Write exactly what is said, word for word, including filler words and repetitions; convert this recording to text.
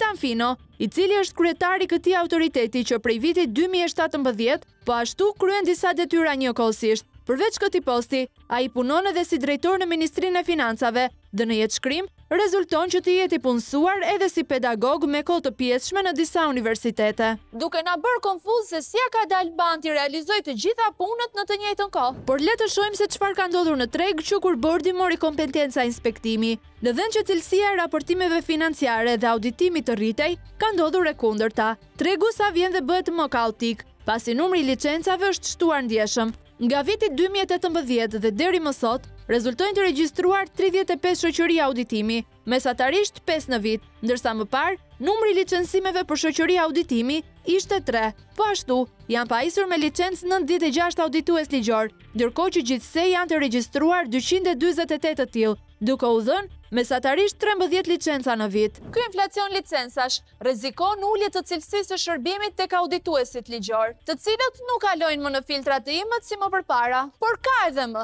Vitanfino, i cili është kryetari këtij autoriteti që prej vitit dy mijë e shtatëmbëdhjetë, po ashtu kryen disa detyra njëkohësisht. Përveç këtij posti, ai punon edhe si drejtor në Ministrinë e Financave dhe në jetëshkrim rezulton që të jetë i punësuar edhe si pedagog me kohë të pjesshme në disa universitete. Duke na bërë konfuz se si ja ka dalë bani të realizojë të gjitha punët në të njëjtën kohë. Por le të shohim se çfarë ka ndodhur në treg që kur bordi mori kompetenca inspektimi. Në vend që cilësia e raportimeve financiare dhe auditimit të rritej, ka ndodhur e kundërta. Tregu sa vjen dhe bëhet më kaotik, pasi numri i licencave është shtuar ndjeshëm. Nga viti dy mijë e tetëmbëdhjetë dhe deri më sot, rezultojnë të regjistruar tridhjetë e pesë shoqëri auditimi, mesatarisht pesë në vit, ndërsa më parë, numri i licencimeve për shoqëri auditimi ishte tre. Po ashtu, janë pajisur me licencë nëntëdhjetë e gjashtë auditues ligjor, ndërkohë që gjithsej janë të regjistruar dyqind e dyzet e tetë të tillë, duke u dhënë mesatarisht trembëdhjetë licenca në vit. Ky inflacion licencash rrezikon ulje të cilësisë së shërbimit tek audituesit ligjor, të cilët nuk kalojnë më në filtrat e imët si më përpara, por ka edhe më.